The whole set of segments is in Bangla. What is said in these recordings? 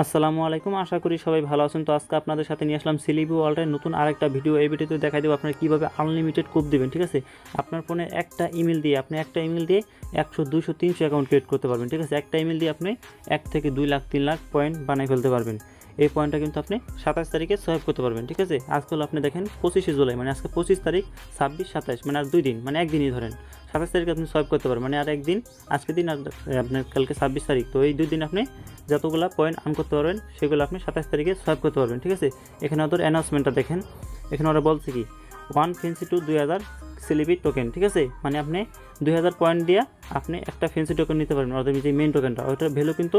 আসসালামু আলাইকুম। আশা করি সবাই ভালো আছেন। তো আজকে আপনাদের সাথে নিয়ে আসলাম সিলিবি ওয়ার্ল্ডের নতুন আরেকটা ভিডিও। এই ভিডিওতে দেখাই দেবো আপনারা কীভাবে আনলিমিটেড কুপ দেবেন। ঠিক আছে, আপনার ফোনে একটা ইমেল দিয়ে 100, 200, 300 অ্যাকাউন্ট ক্রিয়েট করতে পারবেন। ঠিক আছে, একটা ইমেল দিয়ে আপনি 1 থেকে 2 লাখ 3 লাখ পয়েন্ট বানিয়ে ফেলতে পারবেন। এই পয়েন্টটা কিন্তু আপনি 27 তারিখে সোয়াইপ করতে পারবেন। ঠিক আছে, আজকে হলো আপনি দেখেন 25শে জুলাই, মানে আজকে 25 তারিখ, 26, 27, মানে আর 2 দিন, মানে একদিনই ধরেন 27 তারিখে আপনি সোয়াইপ করতে পারবেন, মানে আর একদিন, আজকে দিন আর আপনার কালকে 26 তারিখ। তো এই 2 দিন আপনি যতগুলো পয়েন্ট আর্ন করতে পারবেন সেগুলো আপনি 27 তারিখে সোয়াইপ করতে পারবেন। ঠিক আছে, এখানে ওদের অ্যানাউন্সমেন্টটা দেখেন। এখানে ওরা বলছে কি 1 ফেন্সি টু 2000 সিলিবি টোকেন। ঠিক আছে, মানে আপনি 2000 পয়েন্ট দিয়ে আপনি একটা ফেন্সি টোকেন নিতে পারবেন। ওদের যে মেন টোকেনটা ওইটার ভ্যালু কিন্তু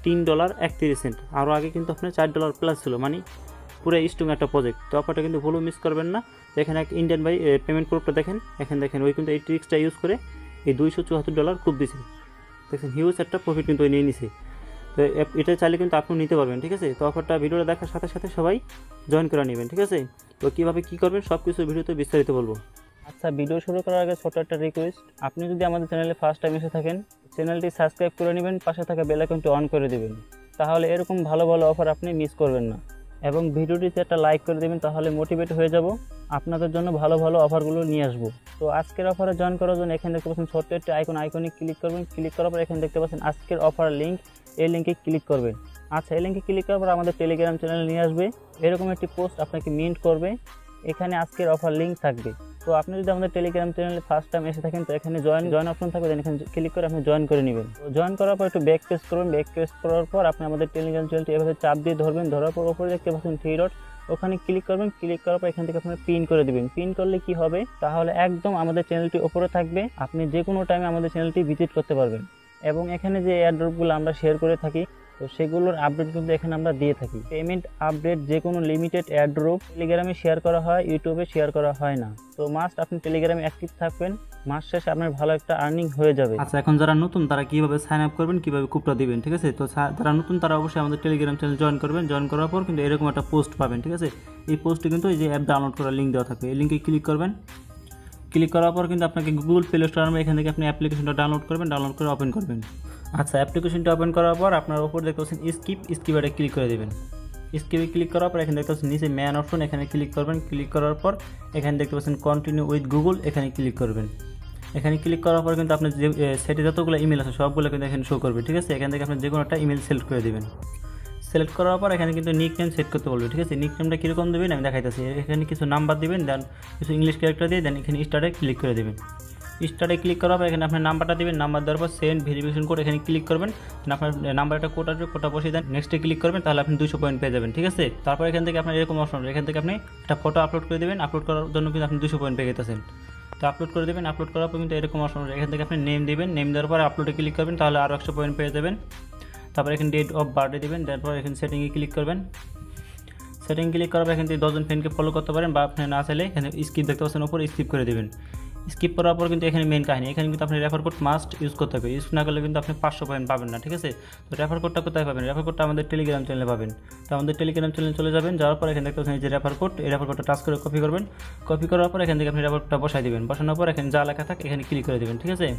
$3.31। আরও আগে কিন্তু আপনার $4 প্লাস ছিল, মানে পুরো স্ট্রং একটা প্রজেক্ট। তো অফারটা কিন্তু ভুলও মিস করবেন না। এখানে এক ইন্ডিয়ান ভাই পেমেন্ট প্রুফটা দেখেন, এখানে দেখেন ওই কিন্তু এই ট্রিক্সটা ইউজ করে এই $274 খুব দিছে। দেখছেন, হিউজ একটা প্রফিট কিন্তু নিয়ে নিছে। তো এটা চাইলে কিন্তু আপনি নিতে পারবেন। ঠিক আছে, তো অফারটা ভিডিওটা দেখার সাথে সাথে সবাই জয়েন করে নেবেন। ঠিক আছে, তো কীভাবে কী করবেন সব কিছু ভিডিওতে বিস্তারিত বলবো। আচ্ছা, ভিডিও শুরু করার আগে ছোট একটা রিকোয়েস্ট, আপনি যদি আমাদের চ্যানেলে ফার্স্ট টাইম এসে থাকেন, চ্যানেলটি সাবস্ক্রাইব করে নেবেন, পাশে থাকা বেল আইকনটি অন করে দেবেন, তাহলে এরকম ভালো ভালো অফার আপনি মিস করবেন না। এবং ভিডিওটিতে একটা লাইক করে দেবেন, তাহলে মোটিভেট হয়ে যাব আপনাদের জন্য ভালো ভালো অফারগুলো নিয়ে আসবো। তো আজকের অফারে জয়েন করার জন্য এখানে দেখতে পাচ্ছেন ছোট্ট একটি আইকনে ক্লিক করবেন। ক্লিক করার পর এখানে দেখতে পাচ্ছেন আজকের অফার লিঙ্ক, এই লিঙ্কে ক্লিক করবেন। আচ্ছা, এই লিঙ্কে ক্লিক করার পর আমাদের টেলিগ্রাম চ্যানেলে নিয়ে আসবে। এরকম একটি পোস্ট আপনাকে মিন্ট করবে, এখানে আজকের অফার লিঙ্ক থাকবে। তো আপনি যদি আমাদের টেলিগ্রাম চ্যানেলে ফার্স্ট টাইম এসে থাকেন, তো এখানে জয়েন অপশন থাকবে, এখানে ক্লিক করে আপনি জয়েন করে নেবেন। তো জয়েন করার পর একটু ব্যাক পেজ করবেন। ব্যাক পেজ করার পর আপনি আমাদের টেলিগ্রাম চ্যানেলটি এভাবে চাপ দিয়ে ধরবেন। ধরার পর উপরে দেখতে পাচ্ছেন 3 ডট, ওখানে ক্লিক করবেন। ক্লিক করার পর এখান থেকে আপনার পিন করে দেবেন। পিন করলে কি হবে, তাহলে একদম আমাদের চ্যানেলটি উপরে থাকবে, আপনি যে কোনো টাইমে আমাদের চ্যানেলটি ভিজিট করতে পারবেন। এবং এখানে যে এয়ারড্রপগুলো আমরা শেয়ার করে থাকি, তো সেগুলোর আপডেট কিন্তু এখানে আমরা দিয়ে থাকি। পেমেন্ট আপডেট, যে কোনো লিমিটেড এয়ারড্রপ টেলিগ্রামে শেয়ার করা হয়, ইউটিউবে শেয়ার করা হয় না। তো মাস্ট আপনি টেলিগ্রামে অ্যাক্টিভ থাকবেন, মাস শেষে আপনার ভালো একটা আর্নিং হয়ে যাবে। আচ্ছা, এখন যারা নতুন তারা কীভাবে সাইন আপ করবেন, কীভাবে কুপটা দিবেন। ঠিক আছে, তো যারা নতুন তারা অবশ্যই আমাদের টেলিগ্রাম চ্যানেল জয়েন করবেন। জয়েন করার পর কিন্তু এরকম একটা পোস্ট পাবেন। ঠিক আছে, এই পোস্টে কিন্তু এই যে অ্যাপ ডাউনলোড করার লিঙ্ক দেওয়া থাকবে, এই লিঙ্কে ক্লিক করবেন। ক্লিক করার পর কিন্তু আপনাকে গুগল প্লে স্টোর নামে এখান থেকে আপনি অ্যাপ্লিকেশনটা ডাউনলোড করবেন, ডাউনলোড করে ওপেন করবেন। আচ্ছা, অ্যাপ্লিকেশনটা ওপেন করার পর আপনার ওপর দেখতে পাচ্ছেন স্কিপে ক্লিক করে দেবেন। স্কিপে ক্লিক করার পর এখানে দেখতে পাচ্ছেন নিচে ম্যান অপশন, এখানে ক্লিক করবেন। ক্লিক করার পর এখানে দেখতে পাচ্ছেন কন্টিনিউ উইথ গুগল, এখানে ক্লিক করবেন। এখানে ক্লিক করার পর কিন্তু আপনার যে সেটে যতগুলো ইমেল আছে সবগুলো কিন্তু এখানে শো করবে। ঠিক আছে, এখান থেকে আপনি যে কোনো একটা ইমেল সিলেক্ট করে দেবেন। সিলেক্ট করার পর এখানে কিন্তু নিক নেম সেট করতে বলবে। ঠিক আছে, নিক নেমটা কীরকম দেবেন আমি দেখাইতেছি। এখানে কিছু নাম্বার দেবেন, দেন কিছু ইংলিশ ক্যারেক্টার দিয়ে দেন এখানে স্টার্টে ক্লিক করে দেবেন। স্টার্টে ক্লিক করার পর এখানে আপনার নাম্বারটা দেবেন। নাম্বার দেওয়ার পর সেন্ড ভেরিফিকেশন কোড, এখানে ক্লিক করবেন। আপনার নাম্বার একটা কোড আসবে, কোডটা বসিয়ে দেন, নেক্সটে ক্লিক করবেন, তাহলে আপনি 200 পয়েন্ট পেয়ে যাবেন। ঠিক আছে, তারপর এখান থেকে আপনার এরকম অপশন, এখান থেকে আপনি একটা ফটো আপলোড করে দেবেন। আপলোড করার জন্য কিন্তু আপনি 200 পয়েন্ট পেয়ে গেছেন। তো আপলোড করে দেবেন। আপলোড করার পর কিন্তু এরকম অপশন, এখান থেকে আপনি নেম দেবেন। নেম দেওয়ার পর আপলোডে ক্লিক করবেন, তাহলে আরও 100 পয়েন্ট পেয়ে যাবেন। তারপর এখানে ডেট অফ বার্থডে দেবেন। তারপর এখানে সেটিংয়ে ক্লিক করবেন। সেটিং ক্লিক করার পর এখান থেকে 10 জন ফ্রেন্ডকে ফলো করতে পারেন, বা আপনি না চাইলে এখানে স্কিপ দেখতে পাচ্ছেন উপরে, স্কিপ করে দেবেন। স্কিপ করার পর কিন্তু এখানে মেন কাহিনী, এখানে কিন্তু আপনি রেফার কোড মাস্ট ইউজ করতে হবে। ইউজ না করলে কিন্তু আপনি 500 পয়েন্ট পাবেন না। ঠিক আছে, তো রেফার কোডটা কোথায় পাবেন? রেফার কোডটা আমাদের টেলিগ্রাম চ্যানেলে পাবেন। তো আমাদের টেলিগ্রাম চ্যানেলে চলে যাবেন। যাওয়ার পর এখানে দেখতে পাচ্ছেন এই যে রেফার কোড, এই রেফার কোডটা টাচ করে কপি করবেন। কপি করার পর এখান থেকে আপনি রেফার কোডটা বসাই দেবেন। বসানোর পর এখানে যা লেখা থাকে এখানে ক্লিক করে দেবেন। ঠিক আছে,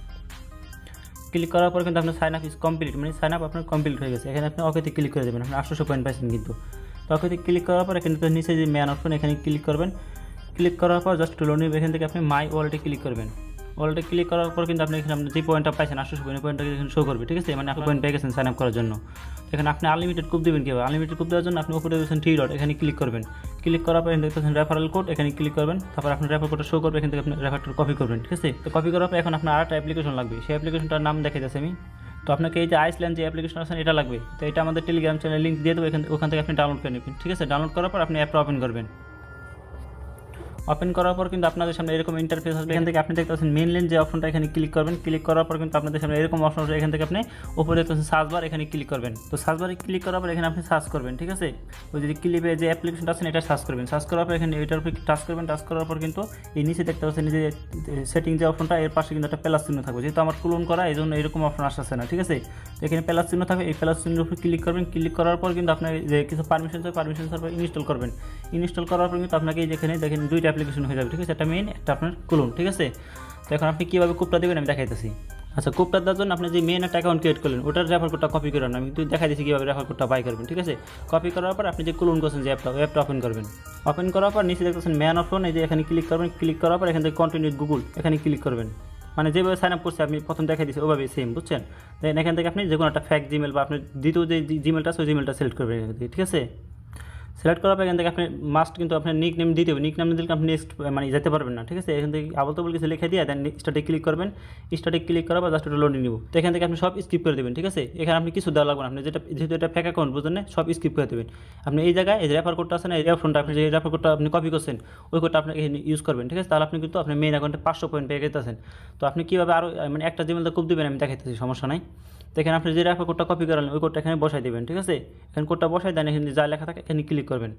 ক্লিক করার পর কিন্তু আপনার সাইন আপ ইজ কমপ্লিট, মানে সাইন আপ আপনার কমপ্লিট হয়ে গেছে। এখানে আপনি ওকেতে ক্লিক করে দেবেন, আপনি 800 পয়েন্ট পাইছেন কিন্তু। তো ওকেতে ক্লিক করার পর এখানে তো নিচে যে ম্যান অপশন, এখানে ক্লিক করবেন। ক্লিক করার পর জাস্ট লোন নিবে, এখান থেকে আপনি মাই ওয়ালেটে ক্লিক করবেন। ওয়ালেটে ক্লিক করার পর কিন্তু আপনি এখানে আপনি যে পয়েন্টটা পাইছেন 800 পয়েন্টটা এখানে শো করবে। ঠিক আছে, মানে আপনি পয়েন্ট পেয়ে গেছেন সাইন আপ করার জন্য। এখানে আপনি আনলিমিটেড কুপ দেবেন কীভাবে? আনলিমিটেড কুপ দেওয়ার জন্য আপনি উপরে দেখছেন 3 ডট, এখানে ক্লিক করবেন। ক্লিক করার পর এখানে দেখতেছেন রেফারেল কোড, এখানে ক্লিক করবেন। তারপর আপনার রেফার কোডটা শো করবে, এখান থেকে আপনি রেফারটা কপি করবেন। ঠিক আছে, তো কপি করার পর এখন আপনার আরেকটা অ্যাপ্লিকেশন লাগবে, সেই অ্যাপ্লিকেশনটার নাম দেখে যাচ্ছে আমি। তো আপনাকে এই যে আইসল্যান্ড যে অ্যাপ্লিকেশন আছে এটা লাগবে। তো এটা আমাদের টেলিগ্রাম চ্যানেলে লিঙ্ক দিয়ে দেবো, ওখান থেকে আপনি ডাউনলোড করে নেবেন। ঠিক আছে, ডাউনলোড করার পর আপনি অ্যাপটা ওপেন করবেন। ওপেন করার পর কিন্তু আপনাদের সামনে এরকম ইন্টারফেস আসবে। এখান থেকে আপনি দেখতে পাচ্ছেন মেনল্যান্ড যে অপশনটা, এখানে ক্লিক করবেন। ক্লিক করার পর কিন্তু আপনাদের সামনে এরকম অপশন আসবে। এখান থেকে আপনি উপরে দেখতে পাচ্ছেন সার্চ বার, এখানে ক্লিক করবেন। তো সার্চ বারে ক্লিক করার পর এখানে আপনি সার্চ করবেন। ঠিক আছে, ওই যে ক্লিপে যে অ্যাপ্লিকেশনটা আছে এটা সার্চ করবেন। সার্চ করার পর এখানে এটার উপরে টাচ করবেন। টাচ করার পর কিন্তু এই নিচে দেখতে পাচ্ছেন যে সেটিং যে অপশনটা, এর পাশে কিন্তু একটা প্লাস চিহ্ন থাকবে। যেহেতু আমার ক্লোন করা এই জন্য এরকম অপশন আসছে না। ঠিক আছে, তো এখানে প্লাস চিহ্ন থাকবে, এই প্লাস চিহ্নের উপরে ক্লিক করবেন। ক্লিক করার পর কিন্তু আপনার যে কিছু পারমিশন সার্ভার ইনস্টল করবেন। ইনস্টল করার পর কিন্তু আপনাকে যেখানে দেখেন 2টা অ্যাপ্লিকেশন হয়ে যাবে। ঠিক আছে, একটা মেইন, একটা আপনার ক্লোন। ঠিক আছে, তো এখন আপনি কীভাবে কুপটা দেবেন আমি দেখাইতেছি। আচ্ছা, কোডটা দেওয়ার জন্য আপনি যে মেন একটা অ্যাকাউন্ট ক্রিয়েট করলেন ওটার রেফার কোডটা কপি করেন, আমি কিন্তু দেখা দিচ্ছি কীভাবে রেফার কোডটা বাই করবেন। ঠিক আছে, কপি করার পর আপনি যে ক্লোন করছেন যে অ্যাপটা ওপেন করবেন। ওপেন করার পর নিচে দেখতেছেন ম্যান অপশন, এই যে এখানে ক্লিক করবেন। ক্লিক করার পর এখান থেকে কন্টিনিউ গুগল এখানে ক্লিক করবেন। মানে যেভাবে সাইন আপ করছে আমি প্রথম দেখাই দিচ্ছি ওভাবে সেম, বুঝছেন। দেন এখান থেকে আপনি যে কোনো একটা ফ্যাক জিমেল বা আপনার দ্বিতীয় যে জিমেলটা আছে ওই জিমেলটা সিলেক্ট করবেন এখান থেকে। ঠিক আছে, সিলেক্ট করার পর এখান থেকে আপনি মাস্ট কিন্তু আপনার নিক নেম দিতে হবে। নিক নেম দিলে আপনি নেক্সট মানে যেতে পারবেন না। ঠিক আছে, এখান থেকে আবল তাবল কিছু লিখে দিয়ে দেন স্টার্টে ক্লিক করবেন। স্টার্টে ক্লিক করার পর জাস্ট একটা লোডিং নিব। তো এখান থেকে আপনি সব স্কিপ করে দেবেন। ঠিক আছে, এখানে আপনি কিছু দেওয়া লাগবে না, আপনি যেহেতু এটা ফেক অ্যাকাউন্ট বুঝলেন না, সব স্কিপ করে দেবেন। আপনি এই জায়গায় এই রেফার কোডটা আছে না, এই অপশনটা আপনি যে রেফার কোডটা আপনি কপি করছেন ওই কোডটা আপনি এখানে ইউজ করবেন। ঠিক আছে, তাহলে আপনি কিন্তু আপনার মেইন অ্যাকাউন্টে 500 পয়েন্ট পেয়ে গেছেন। তো আপনি কীভাবে আরও মানে একটা জিমেলটা খুব দেবেন আমি দেখাইতেছি, সমস্যা নাই। তো এখানে আপনি যে রেফার কোডটা কপি করালেন ওই কোডটা এখানে বসাই দেবেন। ঠিক আছে, এখানে কোডটা বসাই দেন, এখানে যা লেখা থাকে এখানে ক্লিক করবেন।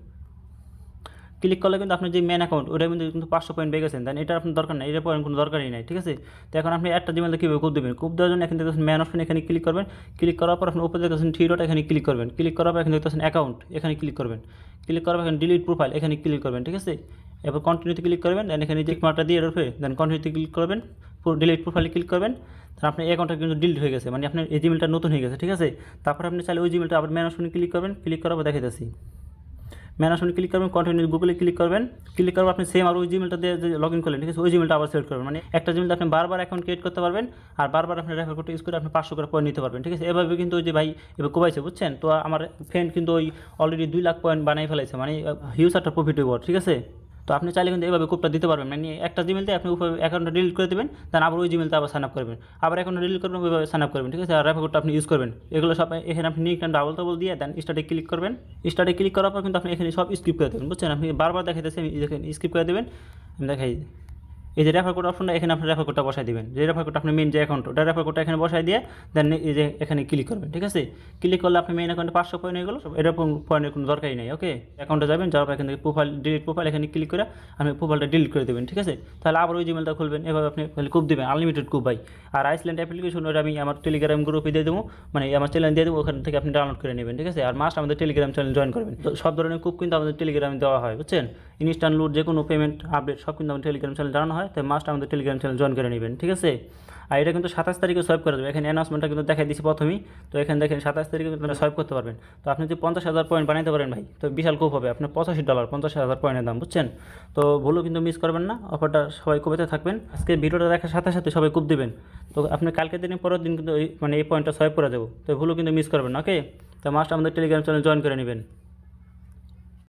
ক্লিক করলে কিন্তু আপনার যে মেন অ্যাকাউন্ট ওটা কিন্তু 500 পয়েন্ট পেয়ে গেছেন। দেন এটা আপনার দরকার নেই, এটা পয়েন্ট কোনো দরকারই নাই। ঠিক আছে, তো এখন আপনি একটা জিমেলটা কীভাবে কোড দেবেন, কোড দেওয়ার জন্য এখানে দেখতেছেন ম্যান অপশন এখানে ক্লিক করবেন। ক্লিক করার পর আপনি উপরে দেখতেছেন থ্রি ডট এখানে ক্লিক করবেন। ক্লিক করার পর এখানে দেখতেছেন অ্যাকাউন্ট এখানে ক্লিক করবেন। ক্লিক করার পর এখানে ডিলিট প্রোফাইল এখানে ক্লিক করবেন। ঠিক আছে, এরপর কন্টিনিউতে ক্লিক করবেন। দেন এখানে যে মার্কটা দিয়ে রয়েছে দেন কন্টিনিউতে ক্লিক করবেন। ডিলিট প্রোফাইলে ক্লিক করবেন। তারপর আপনার অ্যাকাউন্টটা কিন্তু ডিলিট হয়ে গেছে, মানে আপনার এই জিমেলটা নতুন হয়ে গেছে। ঠিক আছে, তারপর আপনি চাইলে ওই জিমেলটা আবার ম্যান অপশনে ক্লিক করবেন। ক্লিক করার পর দেখাইতেছি ম্যান অপশনে ক্লিক করবেন, কন্টিনিউ গুগলে ক্লিক করবেন। ক্লিক করার আপনি সেম আর ওই জিমেলটা দিয়ে যে লগ ইন করলেন, ঠিক আছে, ওই জিমেলটা আবার সিলেক্ট করবেন। মানে একটা জিমেলটা আপনি বারবার অ্যাকাউন্ট ক্রিয়েট করতে পারবেন আর বারবার আপনি রেফার কোড ইউজ করে আপনি 500 করে পয়েন্ট নিতে পারবেন। ঠিক আছে, এভাবে কিন্তু ওই যে ভাই এবার কোবাইছে, বুঝছেন। তো আমার ফ্রেন্ড কিন্তু ওই অলরেডি 2 লাখ পয়েন্ট বানাই ফেলাইছে, মানে হিউজ একটা প্রফিট হইব। ঠিক আছে, তো আপনি চাইলে কিন্তু এভাবে কোডটা দিতে পারবেন। মানে একটা জিমেলতে আপনি উপরে অ্যাকাউন্টটা ডিলিট করে দেবেন, দেন আবার ওই জিমেলতে আবার সাইন আপ করবেন, আবার অ্যাকাউন্টটা ডিলিট করবেন, ওইভাবে সাইন আপ করবেন। ঠিক আছে, আর রেফার কোডটা আপনি ইউজ করবেন। এগুলো সব এখানে আপনি নিক নাম ডাবল ডাবল দিয়ে দেন স্টার্টে ক্লিক করবেন। স্টার্টে ক্লিক করার পর কিন্তু আপনি এখানে সব স্কিপ করে দেবেন, বুঝছেন। আপনি বারবার দেখাইতেছি আমি দেখেন স্কিপ করে দেবেন, আমি দেখাই। এই যে রেফার কোড অপশনটা এখানে আপনি রেফার কোডটা বসাই দেবেন, যে রেফার কোডটা আপনি মেন যে অ্যাকাউন্ট ওটা রেফার কোডটা এখানে বসাই দিয়ে দেন এই যে এখানে ক্লিক করবেন। ঠিক আছে, ক্লিক করলে আপনি মেন অ্যাকাউন্টে 500 পয়েন্ট হয়ে গেলো, এরকম পয়েন্টের কোনো দরকারই নেই। ওকে, অ্যাকাউন্টে যাবেন, যাওয়ার পর এখান থেকে প্রোফাইল ডিলিট প্রোফাইল এখানে ক্লিক করে আপনি প্রোফাইলটা ডিলিট করে দেবেন। ঠিক আছে, তাহলে আবার ওই জিমেলটা খুলবেন, এভাবে আপনি কুপ দেবেন, আনলিমিটেড কুপ ভাই। আর আইসল্যান্ড অ্যাপ্লিকেশন ওটা আমি আমার টেলিগ্রাম গ্রুপে দিয়ে দেবো, মানে আমার চ্যানেল দিয়ে দেবো, ওখান থেকে আপনি ডাউনলোড করে নেবেন। ঠিক আছে, আর মাস্ট আমাদের টেলিগ্রাম চ্যানেল জয়েন করবেন। তো সব ধরনের কুপ কিন্তু আমাদের টেলিগ্রামে দেওয়া হয়, বুঝছেন। ইনস্ট্যান্ট লুট যে কোনো পেমেন্ট আপডেট সব কিন্তু আমাদের টেলিগ্রাম চ্যানেল জানানো হয়, তাই মাস্ট আমাদের টেলিগ্রাম চ্যানেল জয়েন করে নেবেন। ঠিক আছে, আর এটা কিন্তু 27 তারিখে সোয়াইপ করে দেবে। এখানে অ্যানাউন্সমেন্টটা কিন্তু দেখাই দিচ্ছি প্রথমেই। তো এখানে দেখেন 27 তারিখে কিন্তু সোয়াইপ করতে পারবেন। তো আপনি যদি 50,000 পয়েন্ট বানাইতে পারেন ভাই, তো বিশাল খুব হবে। আপনার $85 50,000 পয়েন্টের দাম, বুঝছেন। তো ভুলও কিন্তু মিস করবেন না, অফারটা সবাই কুপেতে থাকবেন। আজকে ভিডিওটা দেখার সাথে সাথে সবাই কুপ দেবেন। তো আপনি কালকের দিনে পরের দিন কিন্তু মানে এই পয়েন্টটা সোয়াইপ করে দেবো, তো ভুলও কিন্তু মিস করবেন না। ওকে, তো মাস্ট আমাদের টেলিগ্রাম চ্যানেল জয়েন করে নেবেন।